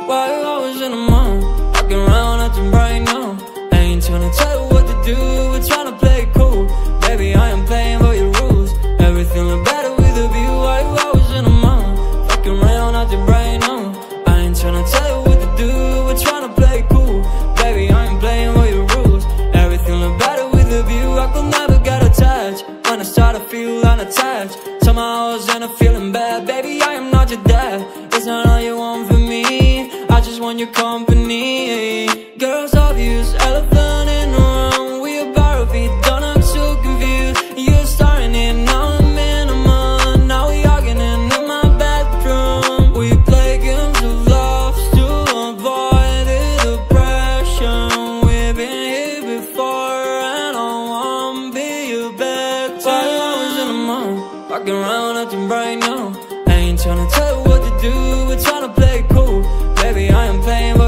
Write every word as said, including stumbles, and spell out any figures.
Why you always in the mood? Walking around acting right now. I ain't tryna tell you what to do, we're tryna play it cool. Baby, I am playing by your rules. Everything look better with a view. Why you always in the mood? Walking around acting right now. I ain't tryna tell you what to do, we're tryna play it cool. Baby, I am playing by your rules. Everything look better with a view. I could never get attached when I start to feel unattached. Somehow I was in a feeling bad. Baby, I am not your dad. It's not all you want from me, I just want your company. Girls obvious, elephant in the room. We about to be done, I'm so confused. You're starting it, now I'm in a month. Now we arguing in my bedroom. We play games of love to avoid the depression. We've been here before and I won't be your better. Why you always in the mood? Walking around acting right now. I ain't tryna tell you what to do, we're tryna play it cool. Baby, I am playing